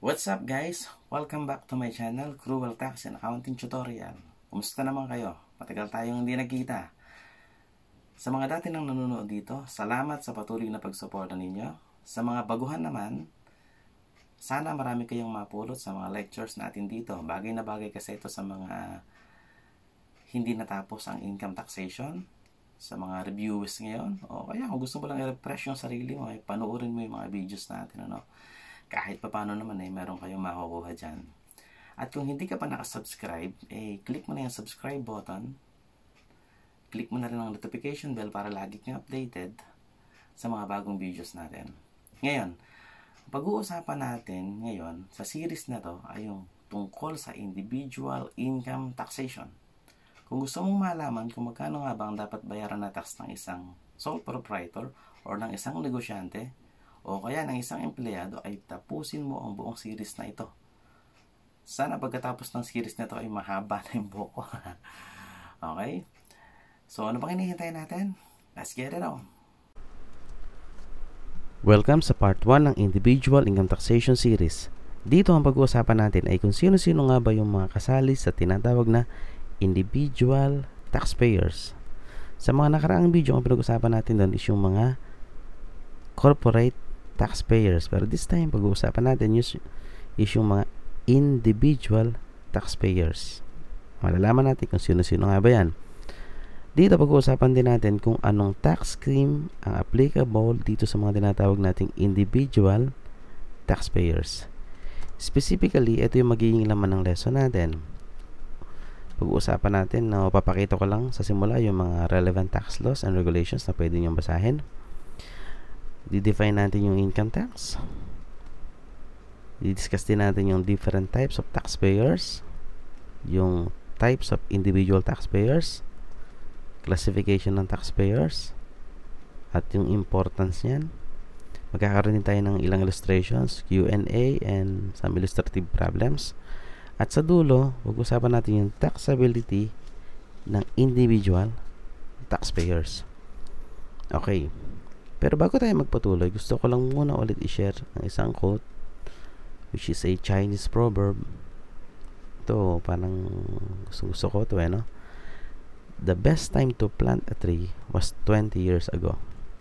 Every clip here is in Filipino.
What's up guys? Welcome back to my channel, Cruel Tax and Accounting Tutorial. Kumusta naman kayo? Matagal tayong hindi nagkita. Sa mga dati nang nanonood dito, salamat sa patuloy na pagsuporta ninyo. Sa mga baguhan naman, sana marami kayong mapulot sa mga lectures natin dito. Bagay na bagay kasi ito sa mga hindi natapos ang income taxation, sa mga reviewers ngayon. O kaya kung gusto mo lang i-refresh yung sarili mo, panoorin mo yung mga videos natin. Kahit pa paano naman meron kayong makukuha dyan. At kung hindi ka pa nakasubscribe, click mo na yung subscribe button. Click mo na rin ang notification bell para lagi kang updated sa mga bagong videos natin. Ngayon, pag-uusapan natin ngayon sa series na to ay yung tungkol sa individual income taxation. Kung gusto mong malaman kung magkano nga ba ang dapat bayaran na tax ng isang sole proprietor or ng isang negosyante, o kaya ng isang empleyado, ay tapusin mo ang buong series na ito. Sana pagkatapos ng series na ito ay mahaba na yung buko. Okay? So ano pang hinihintay natin? Let's get it on! Welcome sa part 1 ng Individual Income Taxation Series. Dito ang pag-uusapan natin ay kung sino-sino nga ba yung mga kasali sa tinatawag na individual taxpayers. Sa mga nakaraang video, ang pinag-uusapan natin doon is yung mga corporate taxpayers. Pero this time, pag-uusapan natin is yung mga individual taxpayers. Malalaman natin kung sino-sino nga ba yan. Dito, pag-uusapan din natin kung anong tax scheme ang applicable dito sa mga tinatawag nating individual taxpayers. Specifically, ito yung magiging laman ng lesson natin. Pag-uusapan natin, papakita ko lang sa simula yung mga relevant tax laws and regulations na pwede nyo basahin. Di-define natin yung income tax. Di-discuss din natin yung different types of taxpayers, yung types of individual taxpayers, classification ng taxpayers, at yung importance niyan. Magkakaroon din tayo ng ilang illustrations, Q&A, and some illustrative problems. At sa dulo, pag-usapan natin yung taxability ng individual taxpayers. Okay. Pero bago tayo magpatuloy, gusto ko lang muna ulit i-share ang isang quote, which is a Chinese proverb. Ito, parang gusto ko ito no? The best time to plant a tree was 20 years ago.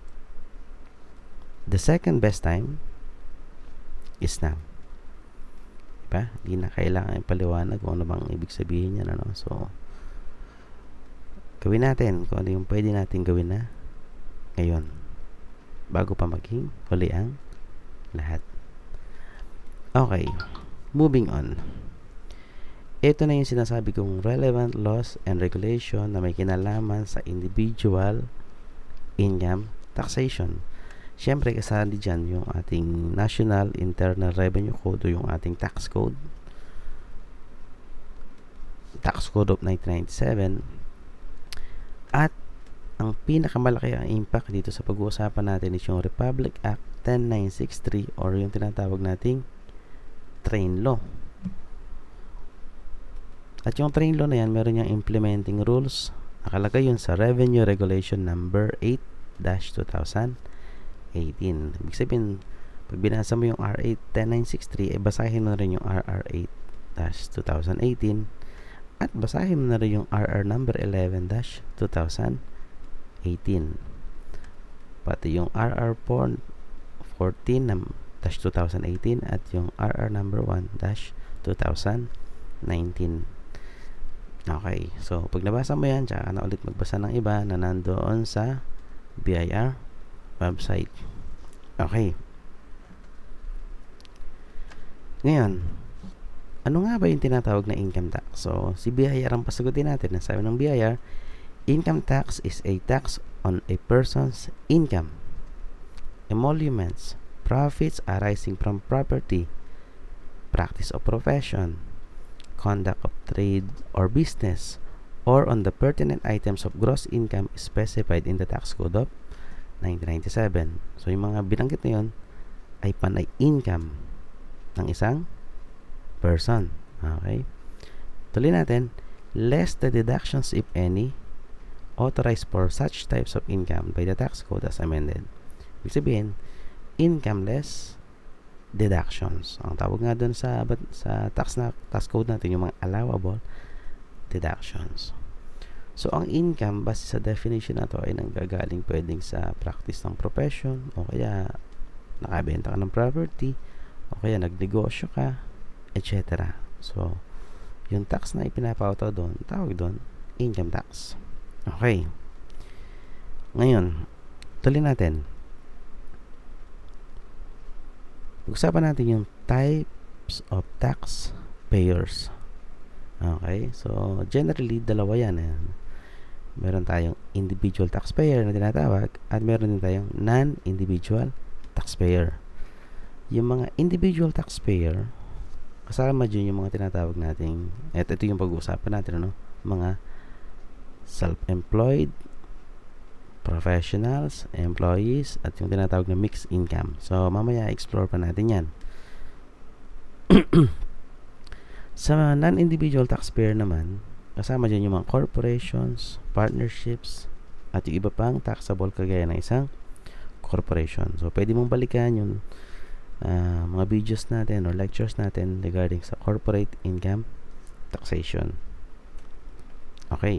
The second best time is now. Diba? Hindi na kailangan ipaliwanag kung ano bang ibig sabihin niya. So, gawin natin kung ano yung pwede natin gawin na ngayon, bago pa maging huli ang lahat. Okay, moving on. Ito na yung sinasabi kong relevant laws and regulation na may kinalaman sa individual income taxation. Siyempre, kasali dyan yung ating National Internal Revenue Code o yung ating tax code. Tax Code of 1997. At ang pinakamalaki ang impact dito sa pag-uusapan natin is yung Republic Act 10963 or yung tinatawag nating Train Law. At yung Train Law na yan, meron niyang implementing rules. Nakalagay yun sa Revenue Regulation number 8-2018. Ibig sabihin, pag binasa mo yung R8 10963, basahin mo na rin yung RR8 2018 at basahin mo na rin yung RR number 11-2018, pati yung RR 14-2018 at yung RR number 1-2019. Okay, so pag nabasa mo yan, tsaka na ulit magbasa ng iba na nandoon sa BIR website. Okay, ngayon, ano nga ba yung tinatawag na income tax? So, si BIR ang pasagutin natin. Nasabi ng BIR, income tax is a tax on a person's income, emoluments, profits arising from property, practice of profession, conduct of trade or business, or on the pertinent items of gross income specified in the Tax Code of 1997. So, yung mga binanggit na yun ay panay income ng isang person. Okay? Tuloy natin, less the deductions, if any, authorized for such types of income by the tax code as amended. Ibig sabihin, income less deductions. Ang tawag nga doon sa tax code natin, yung mga allowable deductions. So, ang income, base sa definition na to, ay nanggagaling pwedeng sa practice ng profession, o kaya nakabenta ka ng property, o kaya nagnegosyo ka, etc. So, yung tax na ipinapauto doon, tawag doon, income tax. Okay. Ngayon, tuloy natin. Pag-usapan natin yung types of tax payers. Okay, so generally dalawa yan. Meron tayong individual taxpayer na tinatawag at meron din tayong non-individual taxpayer. Yung mga individual taxpayer, kasama dyan yung mga tinatawag nating, ito yung pag-uusapan natin, mga self-employed, professionals, employees, at yung tinatawag na mixed income. So, mamaya explore pa natin yan. Sa non-individual taxpayer naman, kasama dyan yung mga corporations, partnerships, at yung iba pang taxable kagaya ng isang corporation. So, pwede mong balikan yung mga videos natin or lectures natin regarding sa corporate income taxation. Okay.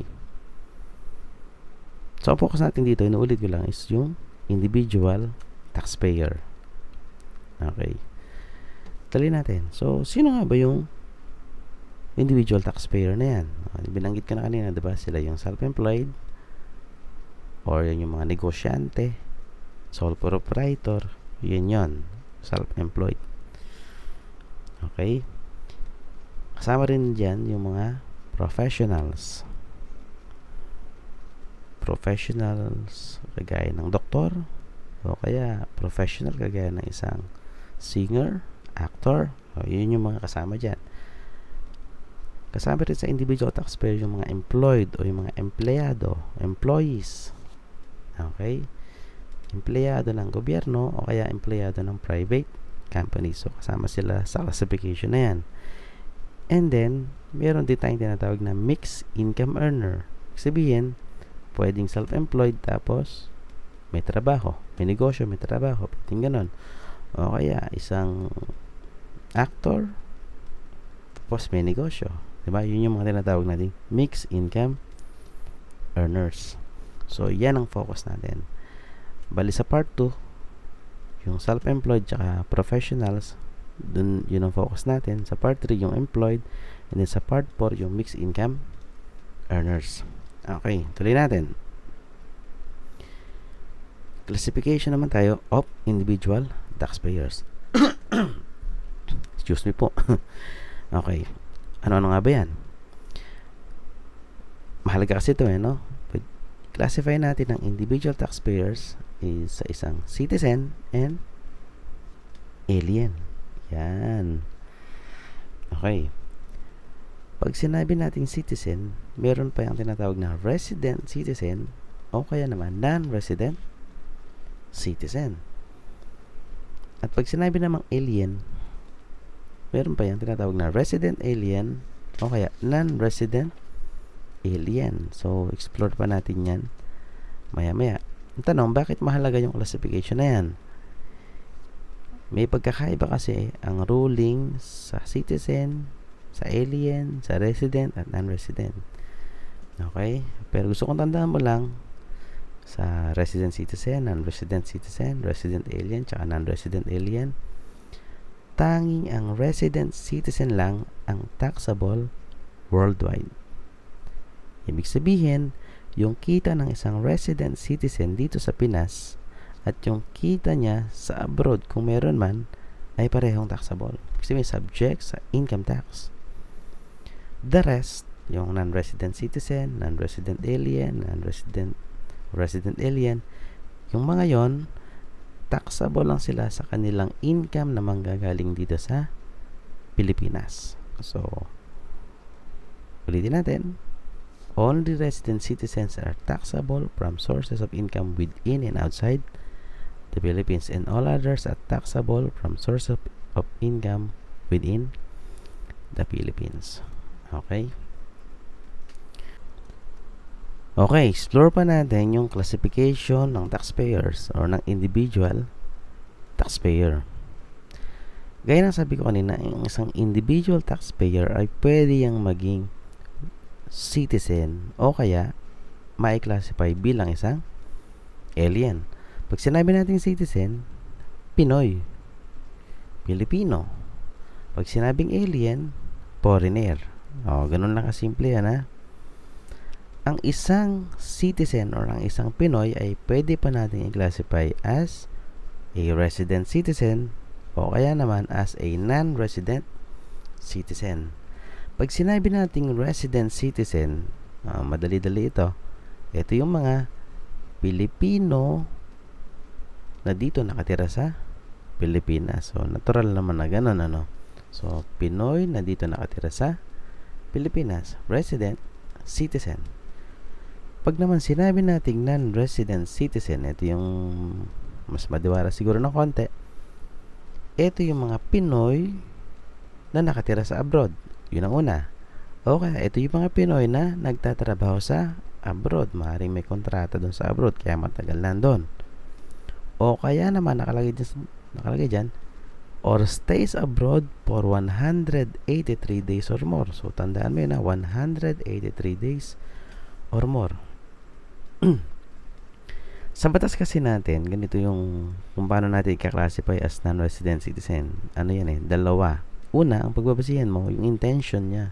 So, ang focus natin dito, inuulit ko lang, is yung individual taxpayer. Okay. Tuloy natin. So, sino nga ba yung individual taxpayer na yan? Binanggit ko na kanina, diba? Sila yung self-employed, or yan yung mga negosyante, sole proprietor, yan, self-employed. Okay. Kasama rin dyan yung mga professionals. Professionals kagaya ng doktor, o kaya professional kagaya ng isang singer, actor, yun yung mga kasama dyan. Kasama rin sa individual taxpayer yung mga employed o yung mga empleyado, employees. Okay? Empleyado ng gobyerno o kaya empleyado ng private company. So, kasama sila sa classification na yan. And then, meron din tayong tinatawag na mixed income earner. Sabihin, pwedeng self-employed tapos may trabaho, may negosyo, may trabaho, pwedeng ganon. O kaya isang actor tapos may negosyo, diba? Yun yung mga tinatawag natin mixed income earners. So yan ang focus natin. Bali sa part 2, yung self-employed tsaka professionals, dun yun ang focus natin. Sa part 3 yung employed, and then sa part 4 yung mixed income earners. Okay, tuloy natin. Classification naman tayo of individual taxpayers. Excuse me po. Okay. Ano nga ba yan? Mahalaga kasi ito no? Classify natin ang individual taxpayers is sa isang citizen and alien. Yan. Okay. Pag sinabi nating citizen, meron pa yung tinatawag na resident citizen o kaya naman non-resident citizen. At pag sinabi namang alien, meron pa yung tinatawag na resident alien o kaya non-resident alien. So, explore pa natin yan maya-maya. Ang tanong, bakit mahalaga yung classification na yan? May pagkakaiba kasi ang ruling sa citizen, sa alien, sa resident, at non-resident. Okay? Pero gusto kong tandaan mo lang sa resident citizen, non-resident citizen, resident alien, tsaka non-resident alien, tanging ang resident citizen lang ang taxable worldwide. Ibig sabihin, yung kita ng isang resident citizen dito sa Pinas at yung kita niya sa abroad, kung meron man, ay parehong taxable. Kasi may subject sa income tax. The rest, yung non-resident citizen, non-resident alien, resident alien, yung mga yon, taxable lang sila sa kanilang income na manggagaling dito sa Pilipinas. So, ulitin natin. Only resident citizens are taxable from sources of income within and outside the Philippines, and all others are taxable from sources of income within the Philippines. Okay? Okay, explore pa natin yung classification ng taxpayers or ng individual taxpayer. Gaya ng sabi ko kanina, ang isang individual taxpayer ay pwede yang maging citizen o kaya ma-classify bilang isang alien. Pag sinabi natin citizen, Pinoy, Pilipino. Pag sinabing alien, foreigner. Ganun lang kasimple yan, ha. Ang isang citizen or ang isang Pinoy ay pwede pa natin i-classify as a resident citizen o kaya naman as a non-resident citizen. Pag sinabi nating resident citizen, madali-dali ito. Ito yung mga Pilipino na dito nakatira sa Pilipinas. So, natural naman na ganun, ano. So, Pinoy na dito nakatira sa Pilipinas, resident citizen. Pag naman sinabi nating non-resident citizen, ito yung mas madiwara siguro ng konti. Ito yung mga Pinoy na nakatira sa abroad. Yun ang una. O kaya, ito yung mga Pinoy na nagtatrabaho sa abroad. Maaaring may kontrata doon sa abroad, kaya matagal nandun. O kaya naman, nakalagay dyan, or stays abroad for 183 days or more. So, tandaan mo yun na, 183 days or more. Sa batas kasi natin, ganito yung kung paano natin i-classify as non-resident citizen. Ano yan dalawa. Una, ang pagbabasihan mo, yung intention niya.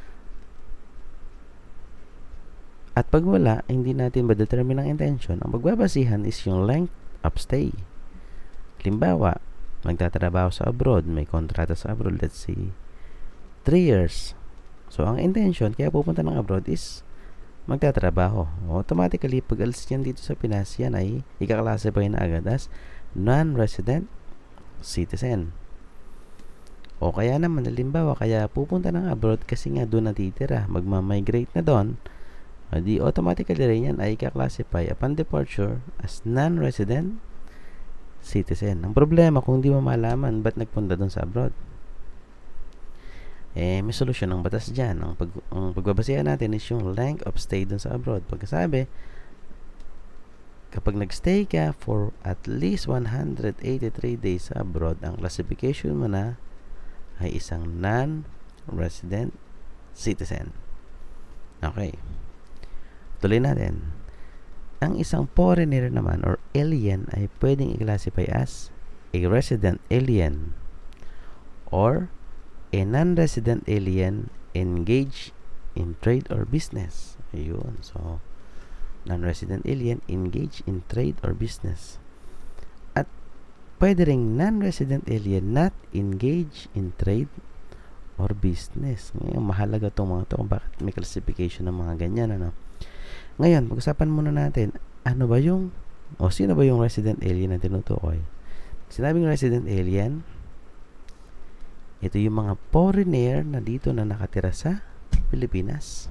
At pag wala, hindi natin ma-determine ang intention. Ang pagbabasihan is yung length of stay. Halimbawa, magtatrabaho sa abroad, may kontrata sa abroad, let's say 3 years. So, ang intention, kaya pupunta ng abroad is magtatrabaho. Automatically, pag alis yan dito sa Pinas, yan ay ika-classify na agad as non-resident citizen. O kaya naman, halimbawa, kaya pupunta ng abroad kasi nga doon natitira, magmamigrate na doon, di automatically rin yan ay ika-classify upon departure as non-resident citizen. Ang problema, kung di mo malaman ba't nagpunta doon sa abroad, may solusyon ng batas dyan. Ang pagbabasihan natin is yung length of stay dun sa abroad. Pagkasabi, kapag nagstay ka for at least 183 days sa abroad, ang classification mo na ay isang non-resident citizen. Okay. Tuloy natin. Ang isang foreigner naman or alien ay pwedeng i-classify as a resident alien or a non-resident alien engaged in trade or business. Ayun. So, non-resident alien engaged in trade or business. At pwede ring non-resident alien not engaged in trade or business. Ngayon, mahalaga itong mga ito kung bakit may classification ng mga ganyan. Ano? Ngayon, pag-usapan muna natin, ano ba yung, o sino ba yung resident alien na tinutukoy? Sinabing resident alien, ito yung mga foreigner na dito na nakatira sa Pilipinas.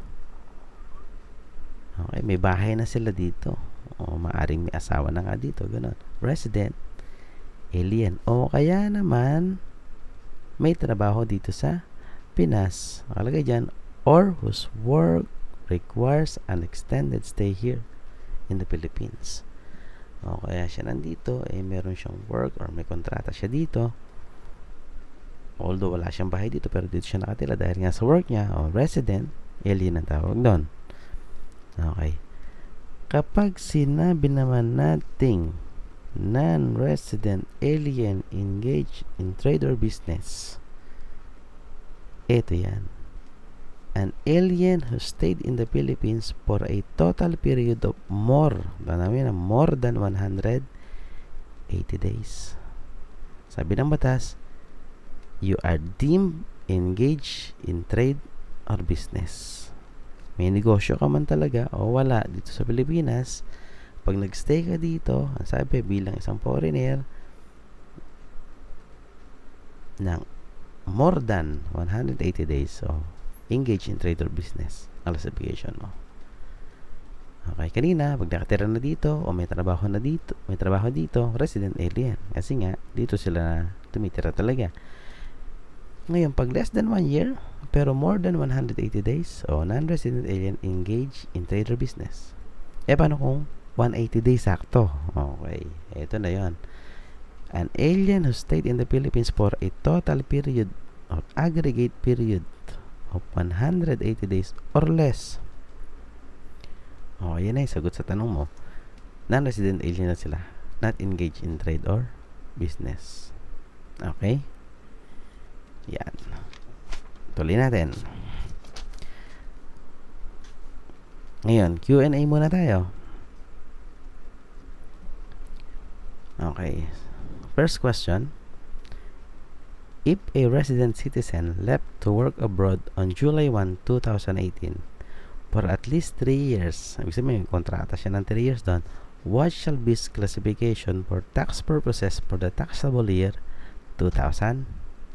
Okay, may bahay na sila dito. O maaring may asawa na nga dito. Ganun. Resident alien. O kaya naman, may trabaho dito sa Pinas. Nakalagay dyan, or whose work requires an extended stay here in the Philippines. O kaya siya nandito, meron siyang work or may kontrata siya dito. Although wala siyang bahay dito, pero dito siya nakatira dahil nga sa work niya, o resident alien ang tawag doon. Okay. Kapag sinabi naman nating non-resident alien engaged in trade or business, ito yan. An alien who stayed in the Philippines for a total period of more than 180 days. Sabi ng batas, you are deemed engaged in trade or business. May negosyo ka man talaga o wala dito sa Pilipinas, pag nagstay ka dito, ang sabi bilang isang foreigner ng more than 180 days, so engage in trade or business ang classification mo. Okay, kanina pag nakatira na dito o may trabaho dito, resident alien kasi nga dito sila tumitira talaga. Ngayon, pag less than 1 year pero more than 180 days o non-resident alien engage in trade or business. Paano kung 180 days sakto? Okay, ito na yon. An alien who stayed in the Philippines for a total period or aggregate period of 180 days or less. Yan ay sagot sa tanong mo. Non-resident alien na sila. Not engaged in trade or business. Okay? Yan. Tuloy natin. Ngayon, Q&A muna tayo. Okay. First question. If a resident citizen left to work abroad on July 1, 2018 for at least 3 years, ibig sabihin, kontrata siya ng 3 years doon, what shall be his classification for tax purposes for the taxable year 2018?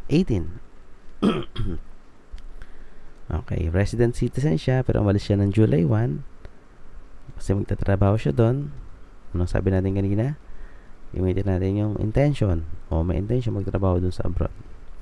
Okay, resident citizen siya pero umalis siya ng July 1 kasi magtatrabaho siya doon. Anong sabi natin kanina? Gamitin natin yung intention may intention magtrabaho doon sa abroad.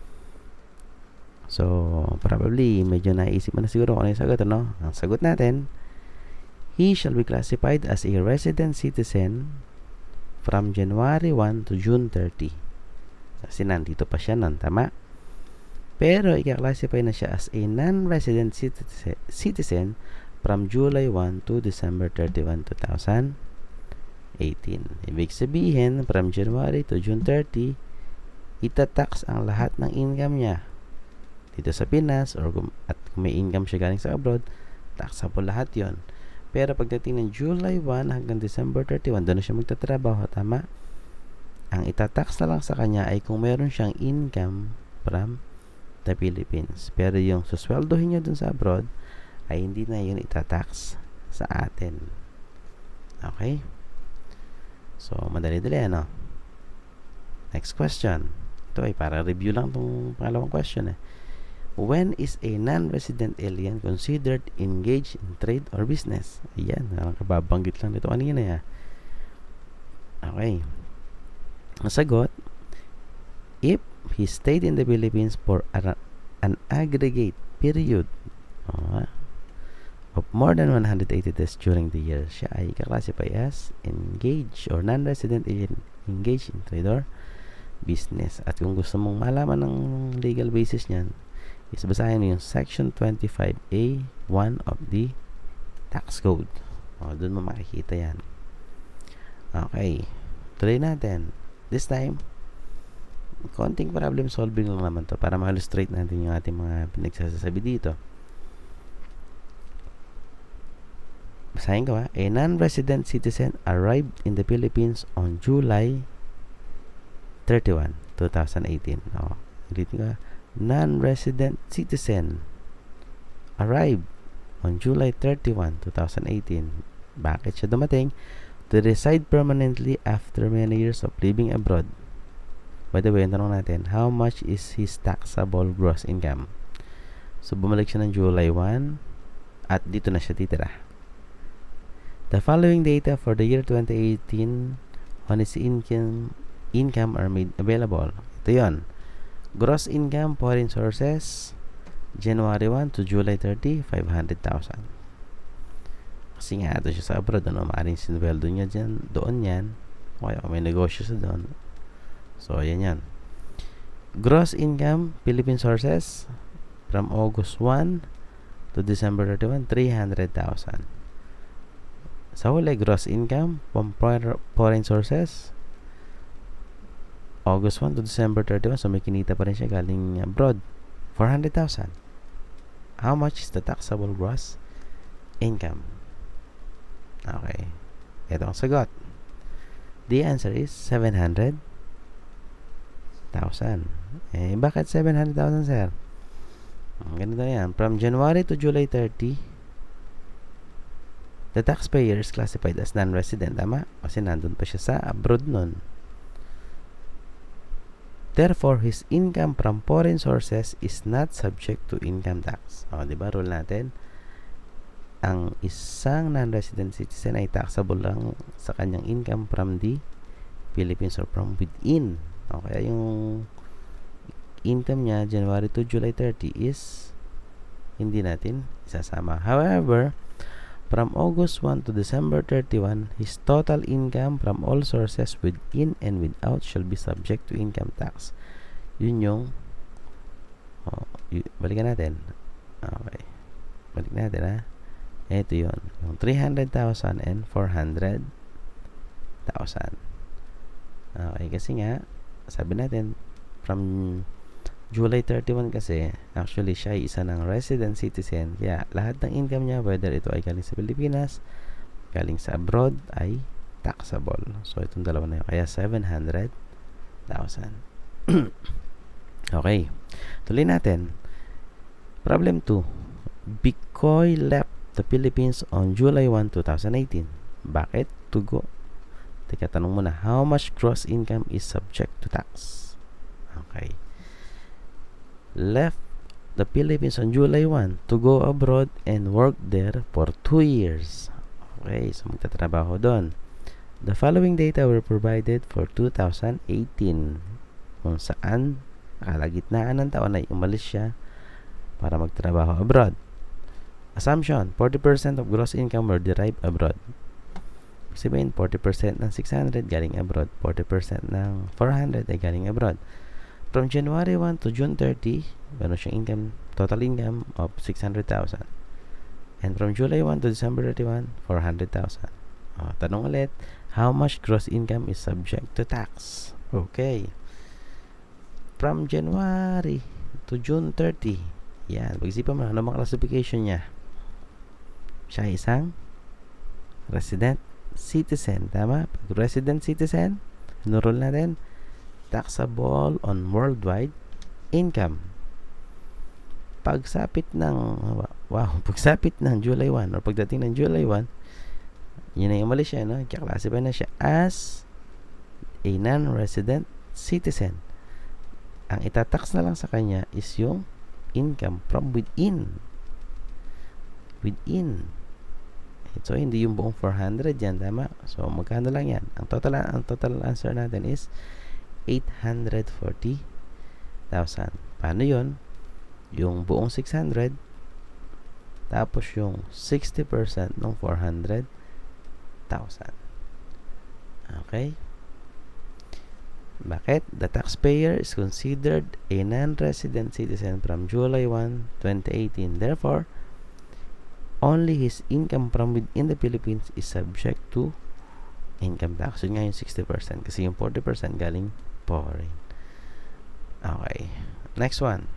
So, probably, medyo naisip mo na siguro kung ano yung sagot, ano? Ang sagot natin, he shall be classified as a resident citizen from January 1 to June 30. Kasi nandito pa siya nun, tama? Pero, ika-classify na siya as a non-resident citizen from July 1 to December 31, 2018. Ibig sabihin, from January to June 30, itatax ang lahat ng income niya dito sa Pinas at kung may income siya galing sa abroad, taxable lahat yon. Pero pagdating ng July 1 hanggang December 31, doon na siya magtatrabaho, tama? Ang itatax na lang sa kanya ay kung meron siyang income from the Philippines. Pero yung susweldohin niya doon sa abroad ay hindi na yun itatax sa atin. Okay? So, madali-dali, ano? Next question. Ito ay para review lang itong pangalawang question, When is a non-resident alien considered engaged in trade or business? Ayan, kababanggit lang dito kanina. Okay. Ang sagot, if he stayed in the Philippines for an aggregate period of more than 180 days during the year, siya ay kaklasify as engaged or non-resident alien engaged in trade or business. At kung gusto mong malaman ng legal basis niyan, is basahin mo yung section 25A1 of the tax code. Doon mo makikita yan. Okay. Tuloy natin. This time, konting problem solving lang naman to para ma-illustrate natin yung ating mga pinagsasabi dito. Basahin ko A non-resident citizen arrived in the Philippines on July 31, 2018. Ulitin ko non-resident citizen arrived on July 31, 2018. Bakit siya dumating? To reside permanently after many years of living abroad. By the way, tanong natin, how much is his taxable gross income? So, bumalik siya ng July 1 at dito na siya titira. The following data for the year 2018 on his income are made available. Ito yun. Gross income, foreign sources, January 1 to July 30, 500,000. Kasi nga, ito siya sa abroad, maaaring sinweldo niya dyan, doon yan. Okay, may negosyo sa doon. So, ayan yan. Gross income, Philippine sources, from August 1 to December 31, 300,000. Sa huli, gross income from foreign sources, August 1 to December 31, so may kinita pa rin siya galing abroad, 400,000. How much is the taxable gross income? Okay. Ito ang sagot. The answer is 700,000. Bakit 700,000, sir? Ganito yan. From January to July 30, the taxpayer is classified as non-resident. Tama? Kasi nandun pa siya sa abroad nun. Therefore, his income from foreign sources is not subject to income tax. Diba? Rule natin, ang isang non-resident citizen ay taxable lang sa kanyang income from the Philippines or from within. Kaya yung income niya, January to July 30 is hindi natin isasama. However, From August 1 to December 31, his total income from all sources within and without shall be subject to income tax. Yun yung balikan natin. Okay. Balik natin ha. Ito yun. Yung 300,000 and 400,000. Okay. Kasi nga, sabi natin, from July 31 kasi, actually siya ay isa ng resident citizen. Kaya lahat ng income niya, whether ito ay galing sa Pilipinas, galing sa abroad, ay taxable. So, itong dalawa na yun. Kaya 700,000. Okay. Tuloy natin. Problem 2. Bicoy left the Philippines on July 1, 2018. Bakit? Tugo. Teka, tanong muna. How much gross income is subject to tax? Okay. Left the Philippines on July 1 to go abroad and work there for 2 years. Okay, so magtatrabaho doon. The following data were provided for 2018, kung saan kalagitnaan ng taon ay umalis siya para magtrabaho abroad. Assumption, 40% of gross income were derived abroad. Sabihin, 40% ng 600 galing abroad, 40% ng 400 ay galing abroad. From January 1 to June 30, meron siyang income, total income of 600,000. And from July 1 to December 31, 400,000. Tanong ulit, how much gross income is subject to tax? Okay. From January to June 30, yan, pag-isipan mo, ano mga classification niya? Siya isang resident citizen. Tama? Pag resident citizen, enroll natin, taxable on worldwide income. Pagsapit ng July 1 or pagdating ng July 1, yun na yung mali siya, no? Kaya-classify na siya as a non-resident citizen. Ang itatax na lang sa kanya is yung income from within. So, hindi yung buong 400 yan, tama? So, magkano lang yan? Ang total answer natin is 840,000. Paano yun? Yung buong 600 tapos yung 60% ng 400,000. Okay? Bakit? The taxpayer is considered a non-resident citizen from July 1, 2018. Therefore, only his income from within the Philippines is subject to income tax. Yun nga yung 60% kasi yung 40% galing foreign. Okay. Next one.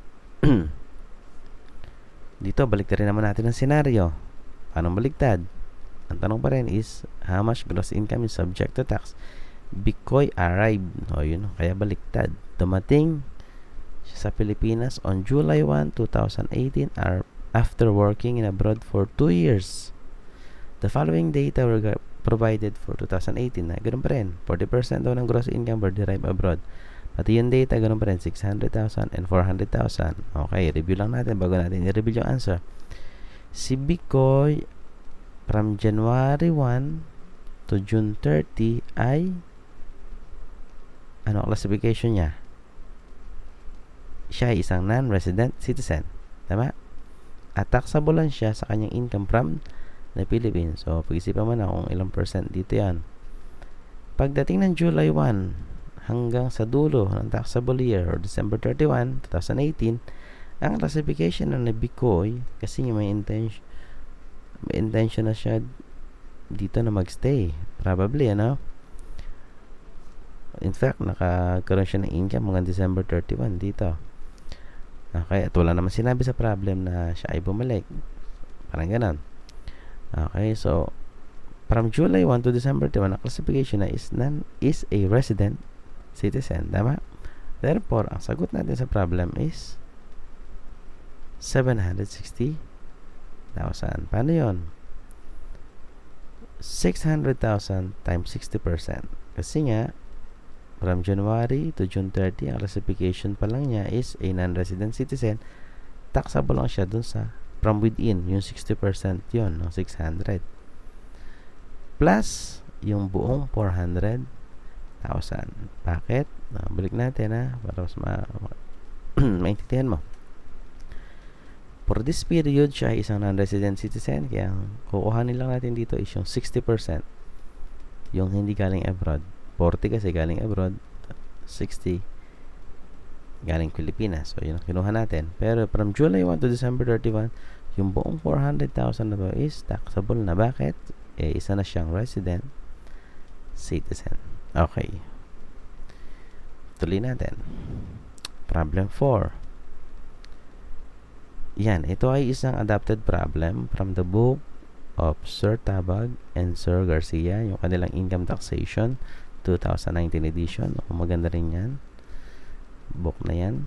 Dito, baliktarin naman natin ang senaryo. Paano baliktad? Ang tanong pa rin is, how much gross income is subject to tax? Bicoy arrived. Yun. Kaya baliktad. Dumating siya sa Pilipinas on July 1, 2018 after working in abroad for 2 years. The following data were provided for 2018 na ganoon pa rin. 40% daw ng gross income were derived abroad. Pati yung data, ganoon pa rin. 600,000 and 400,000. Okay, review lang natin bago natin i-review yung answer. Si Bicoy from January 1 to June 30 ay ano classification niya? Siya ay isang non-resident citizen. Tama? At taxable lang siya sa kanyang income from the Philippines. So, pag-isipan mo na kung ilang percent dito yan. Pagdating ng July 1 hanggang sa dulo ng taxable year or December 31, 2018, ang classification ng Bicoy kasi may intention na siya dito na magstay. Probably, ano? In fact, nakakaroon siya ng income hanggang December 31 dito. Okay, at wala naman sinabi sa problem na siya ay bumalik. Parang ganun. Okay, so from July 1 to December 31, ang classification na is a resident citizen. Tama? Therefore, ang sagot natin sa problem is 760,000. Paano yun? 600,000 times 60%. Kasi nga, from January to June 30, ang classification pa lang niya is a non-resident citizen. Taxable lang siya dun sa from within, yung 60% yun, no? 600. Plus, yung buong 400,000. Bakit? Balik natin, ha? Para mas maintindihan mo. For this period, siya ay isang non-resident citizen, kaya kukuhanin lang natin dito is yung 60%, yung hindi galing abroad. 40 kasi galing abroad, 60 galing Pilipinas. So, yun ang kinuha natin. Pero from July 1 to December 31, yung buong 400,000 na to is taxable na. Bakit? Isa na siyang resident citizen. Okay. Tuloy natin. Problem 4. Yan, ito ay isang adapted problem from the book of Sir Tabag and Sir Garcia, yung kanilang Income Taxation 2019 edition. Maganda rin yan. Book na yan.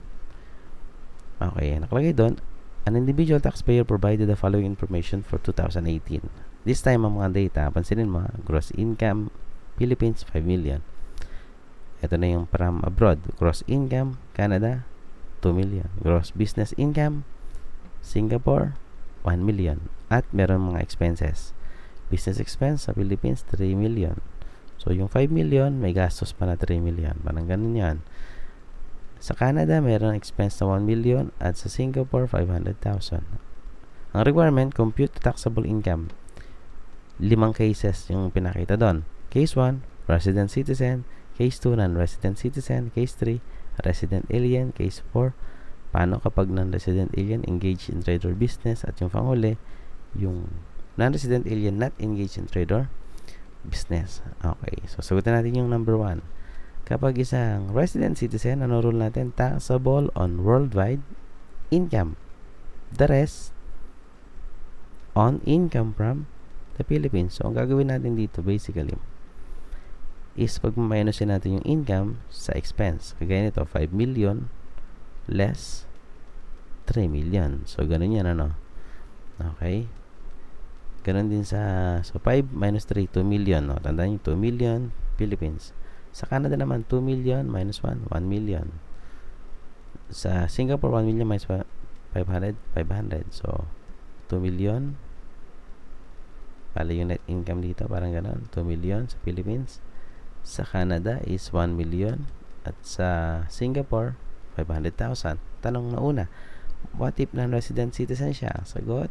Okay, nakalagay doon, an individual taxpayer provided the following information for 2018. This time, ang mga data, pansinin mo, gross income, Philippines, 5 million. Ito na yung from abroad. Gross income, Canada, 2 million. Gross business income, Singapore, 1 million. At meron mga expenses. Business expense sa Philippines, 3 million. So, yung 5 million, may gastos pa na 3 million. Parang ganun yan. Sa Canada, meron expense na 1 million. At sa Singapore, 500,000. Ang requirement, compute taxable income. 5 cases yung pinakita doon. Case 1, resident citizen. Case 2, non-resident citizen. Case 3, resident alien. Case 4, paano kapag non-resident alien engaged in trade or business? At yung panghuli, yung non-resident alien not engaged in trade or business. Okay, so sagutin natin yung number 1. Kapag isang resident citizen, ano rule natin? Taxable on worldwide income. The rest on income from the Philippines. So, ang gagawin natin dito basically is pag-minusin natin yung income sa expense. Kagaya nito, 5 million less 3 million. So, ganun yan, ano? Okay? Ganun din sa, so 5 minus 3, 2 million. No? Tandaan yung 2 million Philippines. Sa Canada naman, 2 million minus 1, 1 million. Sa Singapore, 1 million minus 500, 500. So, 2 million. Pala yung net income dito, parang ganun. 2 million sa Philippines. Sa Canada is 1 million. At sa Singapore, 500,000. Tanong na una, what if non-resident citizen siya? Sagot,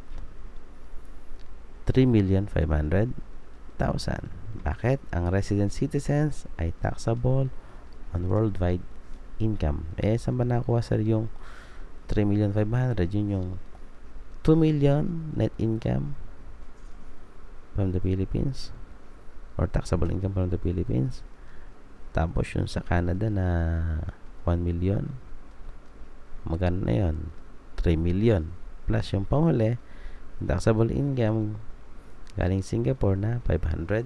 3,500,000. Bakit? Ang resident citizens ay taxable on worldwide income. Saan ba nakuha sir yung 3,500,000? Yun yung 2 million net income from the Philippines or taxable income from the Philippines. Tapos yung sa Canada na 1 million. Magkano na yun? 3 million. Plus yung panghuli, taxable income galing Singapore na 500,000.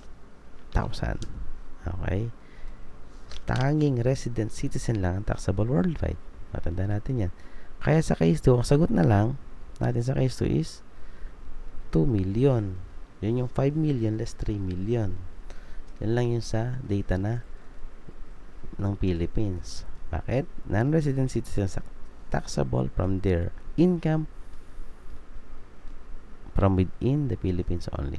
Okay? Tanging resident citizen lang ang taxable worldwide. Matanda natin yan. Kaya sa case 2, ang sagot na lang natin sa case 2 is 2 million. Yun yung 5 million less 3 million. Yan lang yung sa data na ng Philippines. Bakit? Non-resident citizens taxable from their income from within the Philippines only.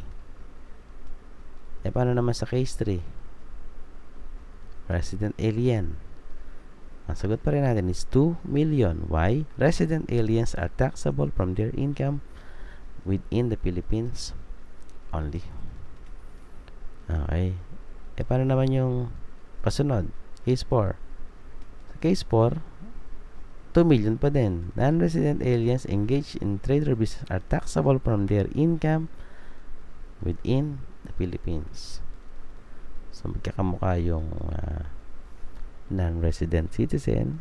Paano naman sa case 3? Resident alien. Ang sagot pa rin natin is 2 million. Why? Resident aliens are taxable from their income within the Philippines only. Okay. Paano naman yung kasunod? Case 4. Sa case 4, 2 million pa din. Non-resident aliens engaged in trade or business are taxable from their income within the Philippines. So, magkakamukha yung non-resident citizen,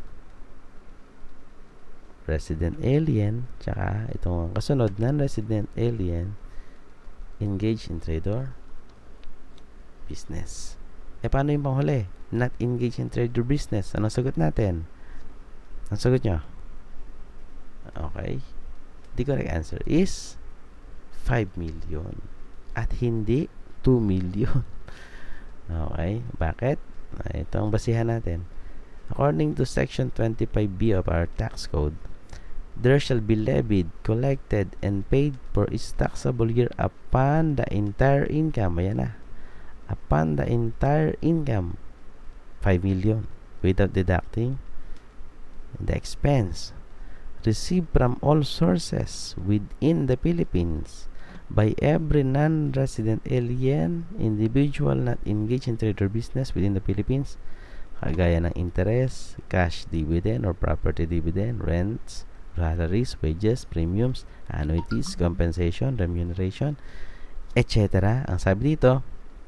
resident alien, tsaka itong kasunod, non-resident alien engaged in trade or business. Paano yung panghuli? Not engaged in trade or business. Anong sagot natin? Ang sagot nyo? Okay. The correct answer is 5 million. At hindi 2 million. Okay. Bakit? Ito ang basihan natin. According to Section 25B of our tax code, there shall be levied, collected, and paid for its taxable year upon the entire income. Ayan na. Upon the entire income, 5 million without deducting the expense. received from all sources within the Philippines by every non-resident alien individual not engaged in trade or business within the Philippines, kagaya ng interest, cash dividend or property dividend, rents, salaries, wages, premiums, annuities, compensation, remuneration, etc. Ang sabi dito,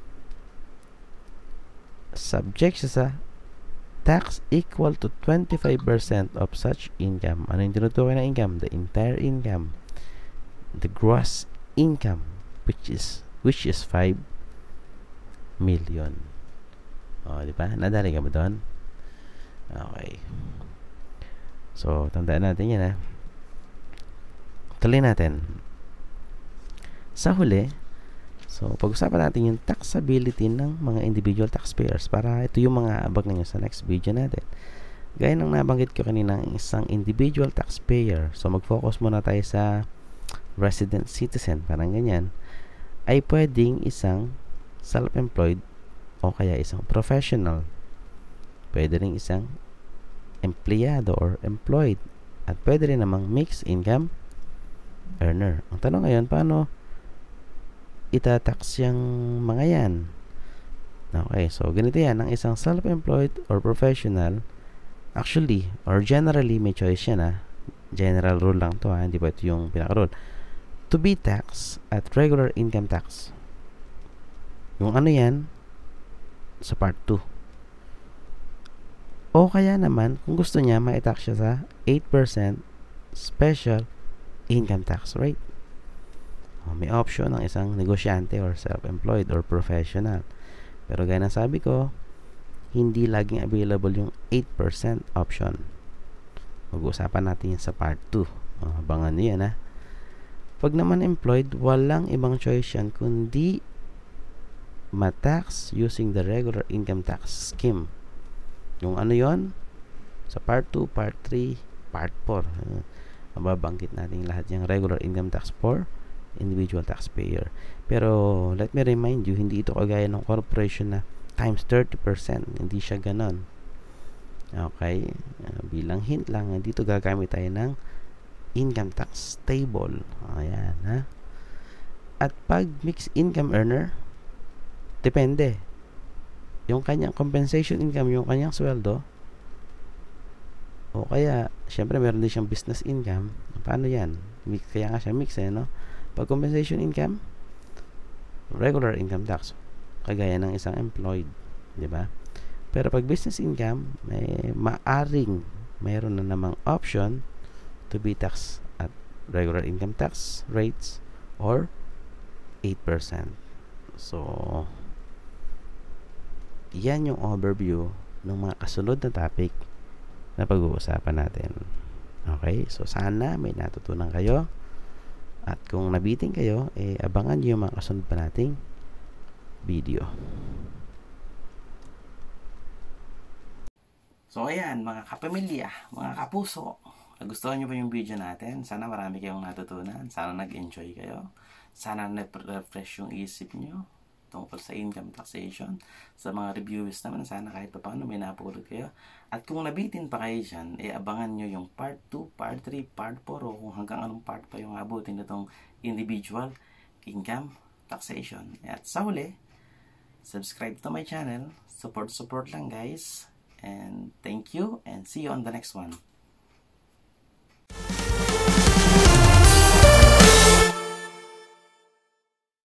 subject siya sa tax equal to 25% of such income. Ano yung tinutukoy na income? The entire income. The gross income, which is 5 million. O, di ba? Nadali ka ba doon? Okay. So, tandaan natin yan, ha? Tuloy natin. Sa huli, so, pag-usapan natin yung taxability ng mga individual taxpayers para ito yung mga abag ninyo sa next video natin. Gaya ng nabanggit ko kanina, isang individual taxpayer, so mag-focus muna tayo sa resident citizen, parang ganyan, ay pwedeng isang self-employed o kaya isang professional. Pwede rin isang empleyado or employed at pwede rin namang mixed income earner. Ang tanong ngayon, paano itatax yung mga yan? Okay, so ganito yan. Ang isang self-employed or professional, actually, or generally, may choice yan, ha? General rule lang to, ha? Hindi ba ito yung pinaka-rule? To be taxed at regular income tax. Yung ano yan, sa part 2. O kaya naman, kung gusto niya, ma-tax siya sa 8% special income tax rate. May option ng isang negosyante or self-employed or professional. Pero gaya ng sabi ko, hindi laging available yung 8% option. Mag-uusapan natin yan sa part 2. Abangan nyo yan, ha. Pag naman employed, walang ibang choice yan kundi ma-tax using the regular income tax scheme. Yung ano yon? Sa part 2, part 3, part 4. Mababangkit natin lahat yung regular income tax for individual taxpayer. Pero let me remind you, hindi ito kagaya ng corporation na times 30%. Hindi siya ganon. Okay? Bilang hint lang, dito gagamit tayo ng income tax table. Ayan, ha? At pag mixed income earner, depende. Yung kanyang compensation income, yung kanyang sweldo, o kaya, syempre meron din siyang business income. Paano yan? Kaya nga siya mix, no? Pag compensation income, regular income tax, kagaya ng isang employed, di ba? Pero pag business income, may maaring mayroon na namang option to be taxed at regular income tax rates or 8%. So, yan yung overview ng mga kasunod na topic na pag-uusapan natin. Okay? So, sana may natutunan kayo. At kung nabitin kayo, abangan nyo yung mga kasunod pa nating video. So ayan, mga kapamilya, mga kapuso, nagustuhan nyo ba yung video natin? Sana marami kayong natutunan. Sana nag-enjoy kayo. Sana na-refresh yung isip nyo tungkol sa income taxation. Sa mga reviewers naman, sana kahit pa paano may napulot kayo. At kung nabitin pa kayo dyan, abangan nyo yung part 2, part 3, part 4, o kung hanggang anong part pa yung abutin itong individual income taxation. At sa huli, subscribe to my channel. Support lang, guys. And thank you, and see you on the next one.